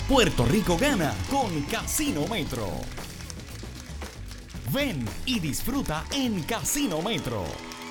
Puerto Rico gana con Casino Metro. Ven y disfruta en Casino Metro.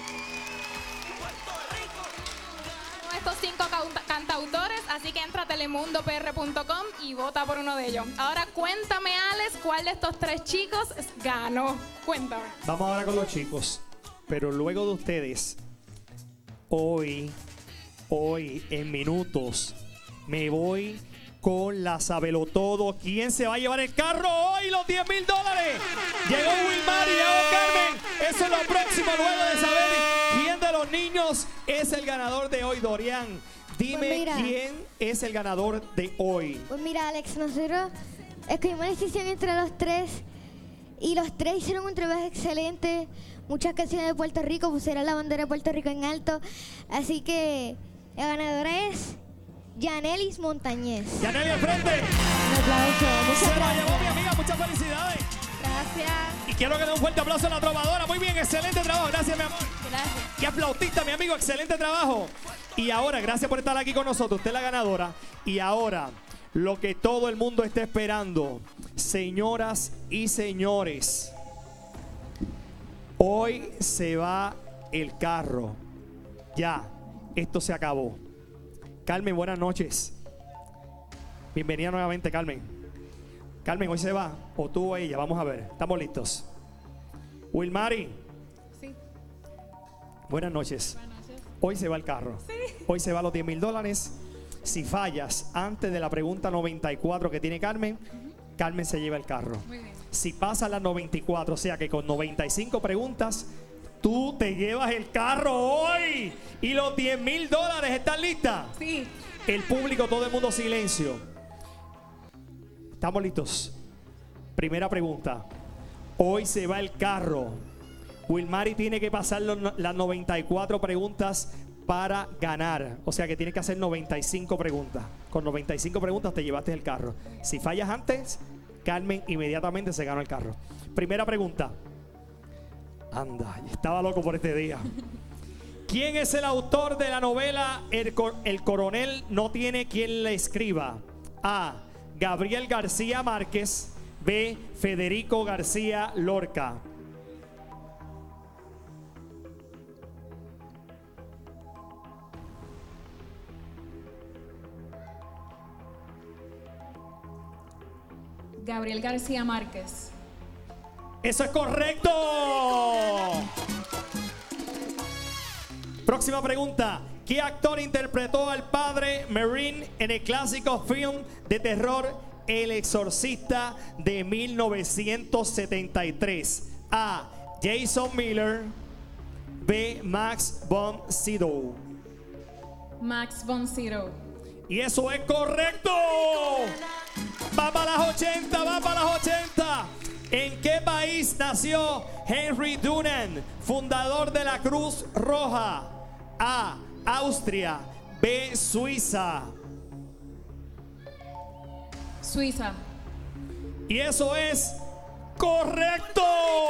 Estos 5 cantautores, así que entra a telemundopr.com y vota por uno de ellos. Ahora cuéntame, Alex, ¿cuál de estos 3 chicos ganó? Cuéntame. Vamos ahora con los chicos, pero luego de ustedes, hoy en minutos, me voy con la Sabelotodo. ¿Quién se va a llevar el carro hoy? Los $10,000. Llegó Wilmar y llegó Carmen. Eso es lo próximo, luego de saber quién de los niños es el ganador de hoy. Dorian, dime quién es el ganador de hoy. Pues mira, Alex, nosotros escogimos la decisión entre los 3 y los 3 hicieron un trabajo excelente. Muchas canciones de Puerto Rico, pusieron la bandera de Puerto Rico en alto. Así que la ganadora es Yanelis Montañez. Yanelis al frente. Un aplauso. Muchas Se la gracias. llevó mi amiga, muchas felicidades. Gracias. Y quiero que dé un fuerte aplauso a la trovadora. Muy bien, excelente trabajo. Gracias, mi amor. Gracias. Y a flautista, mi amigo, excelente trabajo. Y ahora, gracias por estar aquí con nosotros. Usted es la ganadora. Y ahora, lo que todo el mundo está esperando, señoras y señores, hoy se va el carro. Ya, esto se acabó. Carmen, buenas noches. Bienvenida nuevamente, Carmen. Carmen, hoy se va, o tú o ella, vamos a ver. Estamos listos. Wilmari. Sí. Buenas noches. Buenas noches. Hoy se va el carro. Sí. Hoy se va los $10,000. Si fallas antes de la pregunta 94 que tiene Carmen, Carmen se lleva el carro. Muy bien. Si pasas las 94, o sea que con 95 preguntas, tú te llevas el carro hoy. Y los $10,000, ¿están listas? Sí. El público, todo el mundo silencio. ¿Estamos listos? Primera pregunta. Hoy se va el carro. Wilmari tiene que pasar las 94 preguntas para ganar. O sea que tienes que hacer 95 preguntas. Con 95 preguntas te llevaste el carro. Si fallas antes, Carmen inmediatamente se ganó el carro. Primera pregunta. Anda, estaba loco por este día. ¿Quién es el autor de la novela El coronel no tiene quien le escriba? A. Gabriel García Márquez. B. Federico García Lorca. Gabriel García Márquez. ¡Eso es correcto! Próxima pregunta. ¿Qué actor interpretó al padre Marine en el clásico film de terror El Exorcista de 1973? A. Jason Miller. B. Max von Sydow. Max von Sydow. Y eso es correcto. Va para las 80, va para las 80. ¿En qué país nació Henry Dunant, fundador de la Cruz Roja? A. Austria. B. Suiza. Suiza. Y eso es correcto.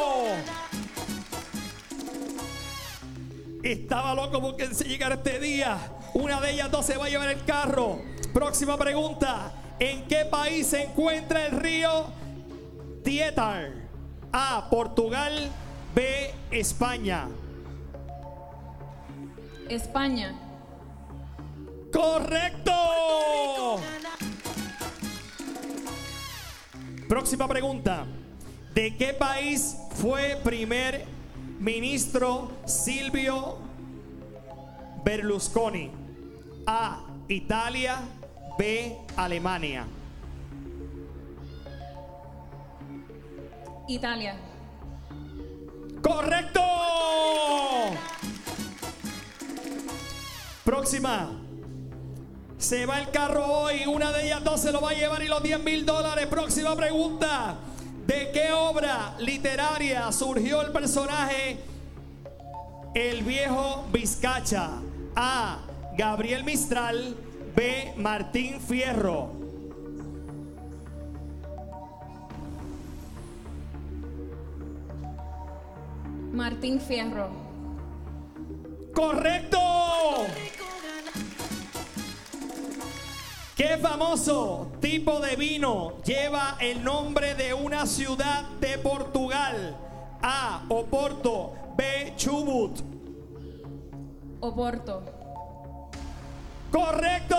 Estaba loco porque se llegara este día. Una de ellas dos se va a llevar el carro. Próxima pregunta. ¿En qué país se encuentra el río Tietar? A. Portugal. B. España. España. ¡Correcto! Próxima pregunta. ¿De qué país fue primer ministro Silvio Berlusconi? A. Italia. B. Alemania. Italia. ¡Correcto! Próxima. Se va el carro hoy. Una de ellas dos se lo va a llevar y los $10,000. Próxima pregunta. ¿De qué obra literaria surgió el personaje El Viejo Vizcacha? A. Gabriel Mistral. B. Martín Fierro. Martín Fierro. ¡Correcto! ¿Qué famoso tipo de vino lleva el nombre de una ciudad de Portugal? A. Oporto. B. Chubut. Oporto. ¡Correcto!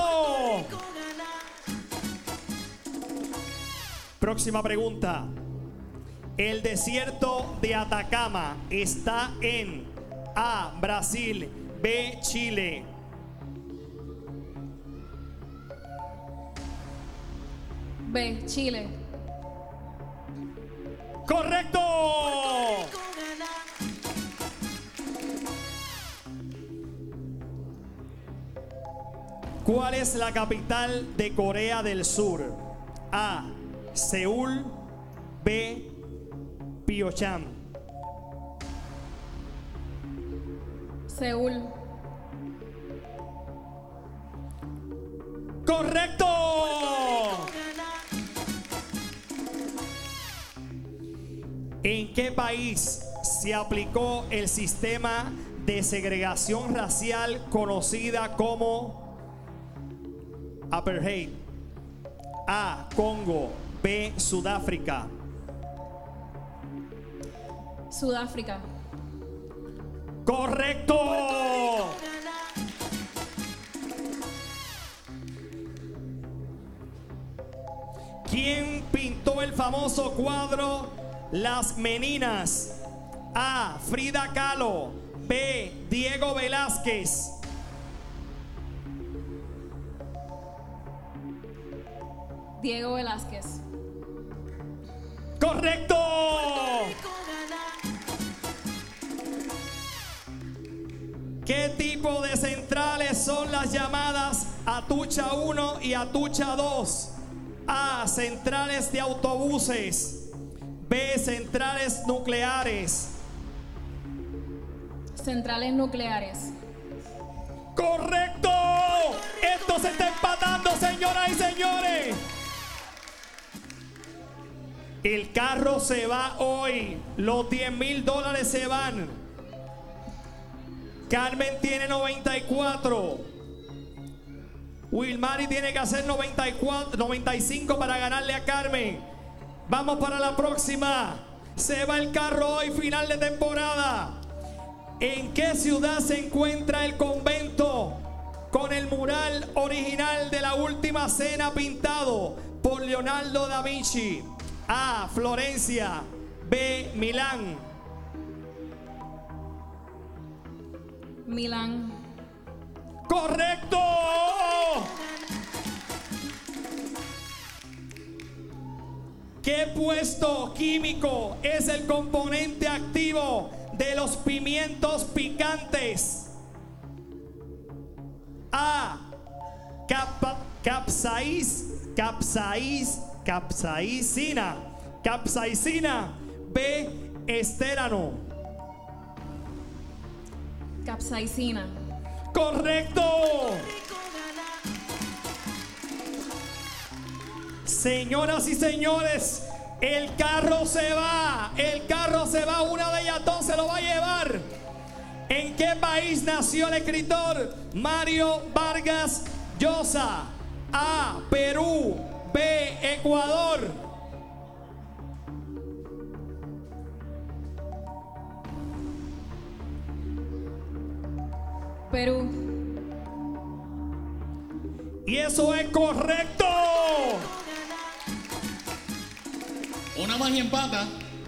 Próxima pregunta. El desierto de Atacama está en A. Brasil. B. Chile. B. Chile. ¡Correcto! ¿Cuál es la capital de Corea del Sur? A. Seúl. B. Pyeongchang. Seúl. ¡Correcto! ¿En qué país se aplicó el sistema de segregación racial conocida como apartheid? A. Congo. B. Sudáfrica. Sudáfrica. ¡Correcto! ¿Quién pintó el famoso cuadro Las Meninas? A. Frida Kahlo. B. Diego Velázquez. Diego Velázquez. ¡Correcto! ¿Qué tipo de centrales son las llamadas Atucha 1 y Atucha 2? A. Centrales de autobuses. B. Centrales nucleares. Centrales nucleares. ¡Correcto! Esto se está empatando, señoras y señores. El carro se va hoy. Los $10,000 se van. Carmen tiene 94. Wilmary tiene que hacer 95 para ganarle a Carmen. Vamos para la próxima. Se va el carro hoy, final de temporada. ¿En qué ciudad se encuentra el convento con el mural original de La Última Cena pintado por Leonardo da Vinci? A. Florencia. B. Milán. Milán. ¡Correcto! ¿Qué puesto químico es el componente activo de los pimientos picantes? A. Capsaicina. B. Estérano. Capsaicina. ¡Correcto! Señoras y señores, el carro se va. Una de ellas dos se lo va a llevar. ¿En qué país nació el escritor Mario Vargas Llosa? A. Perú. B. Ecuador. Perú. Y eso es correcto. Una más y empata.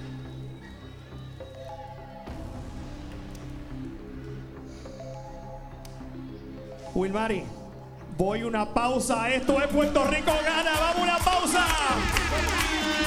Wilmary, voy una pausa. Esto es Puerto Rico Gana. Vamos a una pausa.